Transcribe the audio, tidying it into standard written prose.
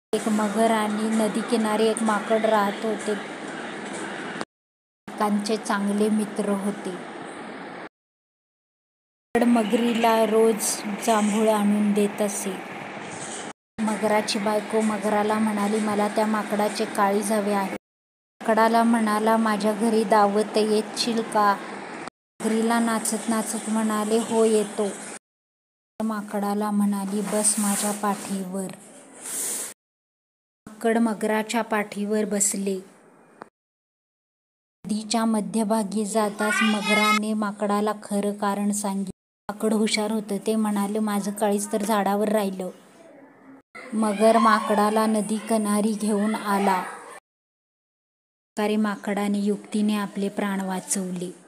एक मगर आणि नदीकिनारी एक माकड राहत होते. त्यांचे चांगले मित्र होते. माकड मगरीला रोज जांभूळ आणून देत असे. मगराची बायको मगराला म्हणाली, मला त्या माकडाचे काळीज हवे आहे. माकडाला म्हणाला, माझ्या घरी दावत येशील का? मगरीला नाचत नाचत म्हणाले, हो येतो. मगर माकडाला म्हणाली, बस माझ्या पाठीवर. माकड मगराच्या पाठीवर बसले. नदीच्या मध्यभागी जाताच मगराने माकडाला खरं कारण सांगितले. माकड हुशार होतं. ते म्हणाले, माझं काळीज तर झाडावर राहिलं. मगर माकडाला नदीकिनारी घेऊन आला. अशा प्रकारे माकडाने युक्तीने आपले प्राण वाचवले.